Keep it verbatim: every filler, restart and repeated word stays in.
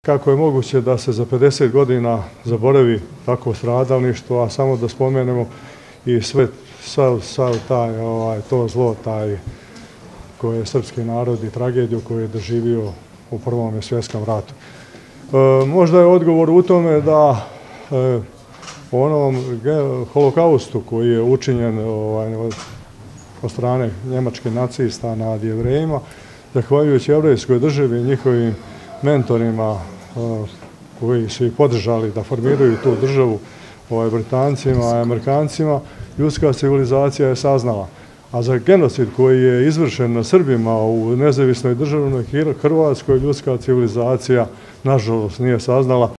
Kako je moguće da se za pedeset godina zaboravi takvo stradalništvo, a samo da spomenemo i sve, sav, sav taj, ovaj, to zlo, taj koje je srpski narod i tragediju koju je doživio u Prvom svjetskom ratu. E, možda je odgovor u tome da e, u onom holokaustu koji je učinjen ovaj, od strane njemačkih nacista nad Jevrejima, zahvaljujući jevrejskoj državi i njihovim mentorima koji su ih podržali da formiraju tu državu, ovaj, Britancima i Amerikancima, ljudska civilizacija je saznala. A za genocid koji je izvršen na Srbima u nezavisnoj državnoj Hrvatskoj, ljudska civilizacija nažalost nije saznala.